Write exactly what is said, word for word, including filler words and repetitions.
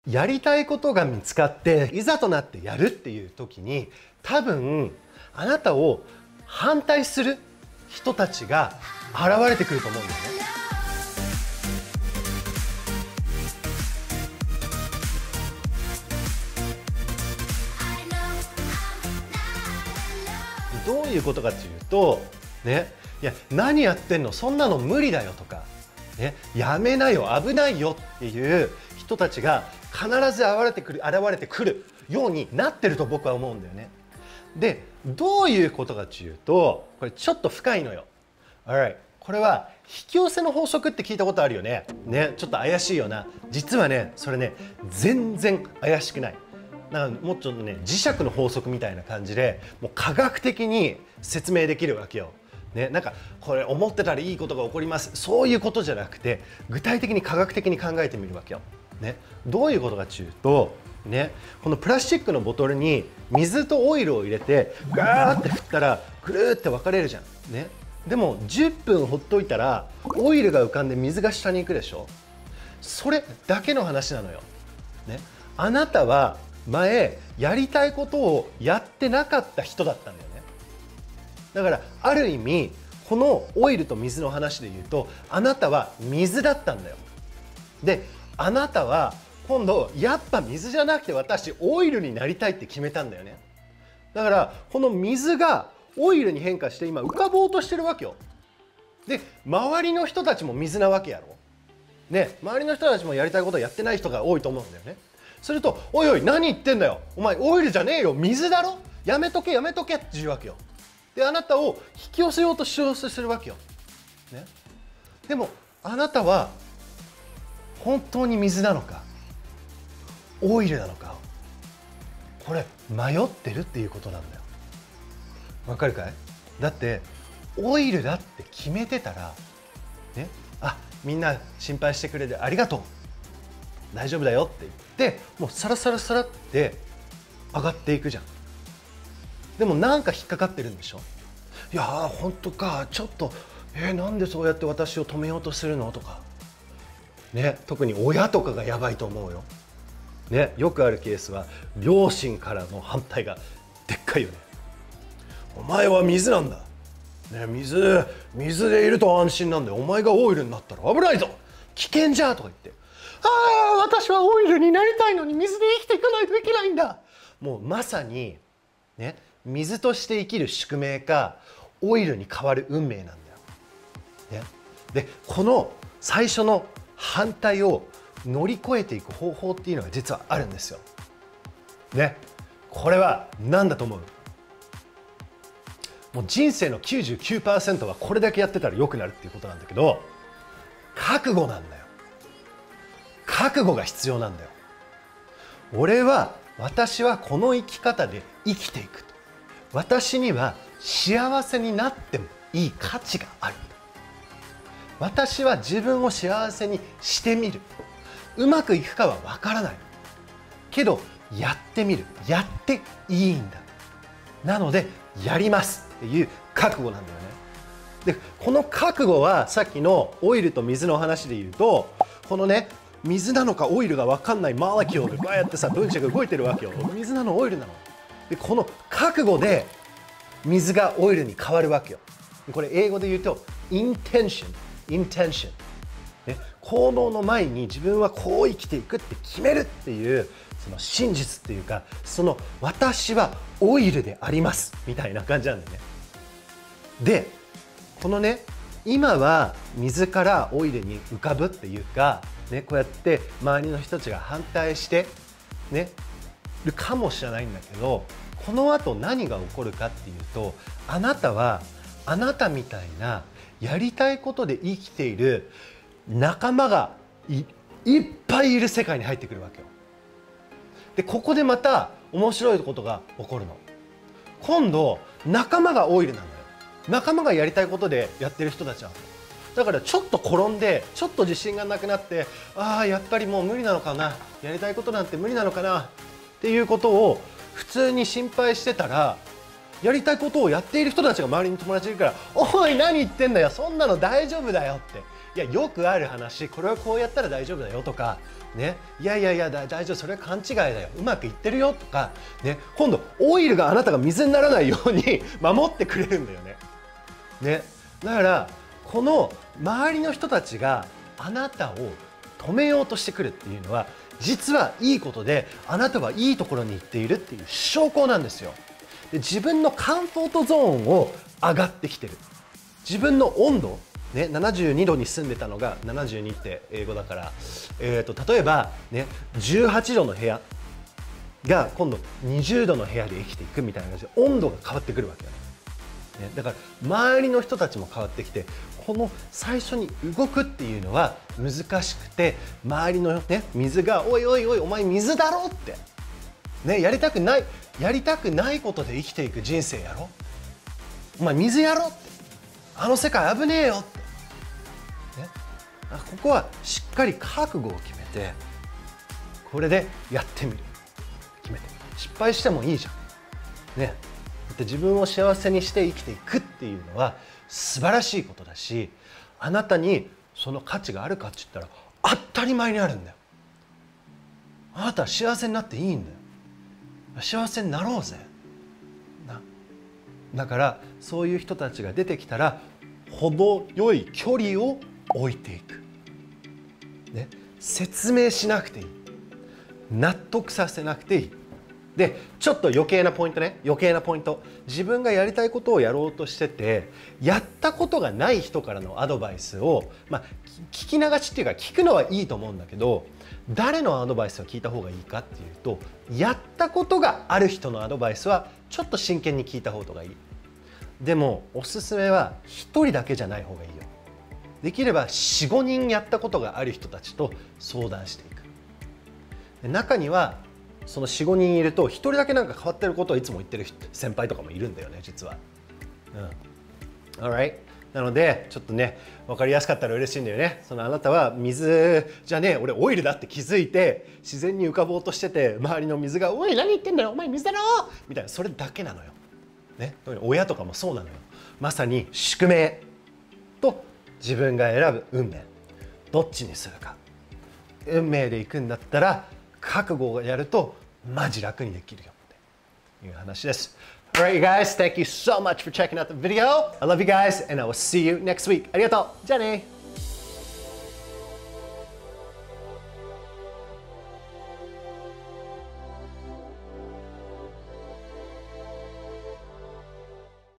やりたいことが見つかっていざとなってやるっていう時に、多分あなたを反対する人たちが現れてくると思うんだよね。どういうことかっていうとね、いや何やってんの、そんなの無理だよとか、ね、やめなよ、危ないよっていう人たちが必ず現れてくる現れてくるようになってると僕は思うんだよね。で、どういうことかっていうと、これちょっと深いのよ。Alright、これは引き寄せの法則って聞いたことあるよね。ね、ちょっと怪しいよな。実はね、それね、全然怪しくない。なんかもうちょっとね、磁石の法則みたいな感じで、もう科学的に説明できるわけよ。ね、なんかこれ思ってたらいいことが起こります、そういうことじゃなくて、具体的に科学的に考えてみるわけよ。ね、どういうことかというと、ね、このプラスチックのボトルに水とオイルを入れてガーって振ったらぐるーって分かれるじゃん。ね、でもじゅっぷんほっといたらオイルが浮かんで水が下に行くでしょ。それだけの話なのよ。ね、あなたは前やりたいことをやってなかった人だったんだよね。だからある意味このオイルと水の話で言うと、あなたは水だったんだよ。で、あなたは今度やっぱ水じゃなくて私オイルになりたいって決めたんだよね。だからこの水がオイルに変化して今浮かぼうとしてるわけよ。で、周りの人たちも水なわけやろ。ね、周りの人たちもやりたいことをやってない人が多いと思うんだよね。すると、おいおい何言ってんだよ、お前オイルじゃねえよ、水だろ、やめとけやめとけって言うわけよ。で、あなたを引き寄せようとしようとするわけよ、ね、でもあなたは本当に水なのかオイルなのか、これ迷ってるっていうことなんだよ。わかるかい？だってオイルだって決めてたらね、あ、みんな心配してくれてありがとう、大丈夫だよって言ってもうサラサラサラって上がっていくじゃん。でもなんか引っかかってるんでしょ。いやー本当か、ちょっとえー、なんでそうやって私を止めようとするのとかね、特に親とかがやばいと思うよ。ね、よくあるケースは両親からの反対がでっかいよね。お前は水なんだ、ね、水水でいると安心なんだよ、お前がオイルになったら危ないぞ、危険じゃとか言って、ああ私はオイルになりたいのに水で生きていかないといけないんだ。もうまさにね、水として生きる宿命かオイルに変わる運命なんだよ、ね、でこの最初の反対を乗り越えていく方法っていうのが実はあるんですよ、ね、これは何だと思う？もう人生の きゅうじゅうきゅうパーセント はこれだけやってたら良くなるっていうことなんだけど、覚悟なんだよ。覚悟が必要なんだよ。俺は私はこの生き方で生きていくと、私には幸せになってもいい価値がある、私は自分を幸せにしてみる、うまくいくかはわからないけどやってみる、やっていいんだ、なのでやりますっていう覚悟なんだよね。でこの覚悟はさっきのオイルと水の話で言うと、このね、水なのかオイルが分かんないモレキュールがこうやってさ分子が動いてるわけよ。水なのオイルなの。でこの覚悟で水がオイルに変わるわけよ。これ英語で言うとインテンション、インテンション、ね、行動の前に自分はこう生きていくって決めるっていうその真実っていうか、その私はオイルでありますみたいな感じなんだよね。でこのね、今は水からオイルに浮かぶっていうか、ね、こうやって周りの人たちが反対してねるかもしれないんだけど、この後何が起こるかっていうと、あなたはあなたみたいなやりたいことで生きている仲間が い, いっぱいいる世界に入ってくるわけよ。でここでまた面白いことが起こるの。今度仲間がオイルなんだよ。仲間がやりたいことでやってる人たちは、だからちょっと転んでちょっと自信がなくなって、ああやっぱりもう無理なのかな、やりたいことなんて無理なのかなっていうことを普通に心配してたら、やりたいことをやっている人たちが周りに友達いるから、おい何言ってんだよ、そんなの大丈夫だよっていやよくある話、これはこうやったら大丈夫だよとかね、いやいやいや大丈夫、それは勘違いだよ、うまくいってるよとかね、今度オイルがあなたが水にならないように守ってくれるんだよね。ね、だからこの周りの人たちがあなたを止めようとしてくるっていうのは実はいいことで、あなたはいいところに行っているっていう証拠なんですよ。で自分のカンフォートゾーンを上がってきてる、自分の温度ね、ななじゅうにどに住んでたのがななじゅうにって英語だから、えー、と例えば、ね、じゅうはちどの部屋が今度にじゅうどの部屋で生きていくみたいな感じで温度が変わってくるわけよ、ね、だから周りの人たちも変わってきて、この最初に動くっていうのは難しくて、周りの、ね、水が「おいおいおいお前水だろ」って、ね、やりたくないやりたくないことで生きていく人生やろ、お前水やろって、あの世界危ねえよって、ね、ここはしっかり覚悟を決めて、これでやってみる、決めてみる、失敗してもいいじゃん、ね、だって自分を幸せにして生きていくっていうのは素晴らしいことだし、あなたにその価値があるかって言ったら当たり前にあるんだよ。あなたは幸せになっていいんだよ。幸せになろうぜな。だからそういう人たちが出てきたら程よい距離を置いていく、ね、説明しなくていい、納得させなくていい。でちょっと余計なポイントね、余計なポイント、自分がやりたいことをやろうとしててやったことがない人からのアドバイスを、まあ、聞き流しっていうか聞くのはいいと思うんだけど、誰のアドバイスを聞いた方がいいかっていうと、やったことがある人のアドバイスはちょっと真剣に聞いた方がいい。でもおすすめはひとりだけじゃない方がいいよ。できれば よん、ごにんやったことがある人たちと相談していく。で中にはそのよん、ごにんいるとひとりだけなんか変わってることをいつも言ってる先輩とかもいるんだよね、実は。うん。Alright。なのでちょっとね分かりやすかったら嬉しいんだよね。そのあなたは水じゃねえ、俺オイルだって気づいて自然に浮かぼうとしてて、周りの水が「おい何言ってんだよお前水だろ!」みたいな、それだけなのよ。ね、親とかもそうなのよ。まさに宿命と自分が選ぶ運命、どっちにするか。運命で行くんだったら覚悟をやるとマジ楽にできるよっていう話です。Alright, you guys, thank you so much for checking out the video. I love you guys, and I will see you next week. ありがとう。じゃあね。